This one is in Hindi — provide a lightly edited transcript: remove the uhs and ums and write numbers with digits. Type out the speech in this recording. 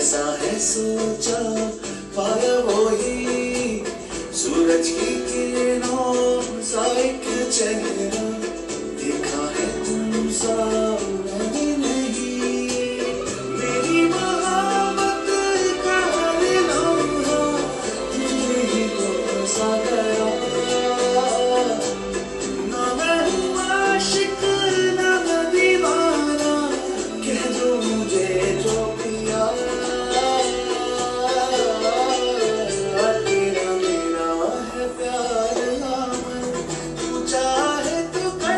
जैसा है सोचा पाया वो ही सूरज की किरणों सा एक चेहरा।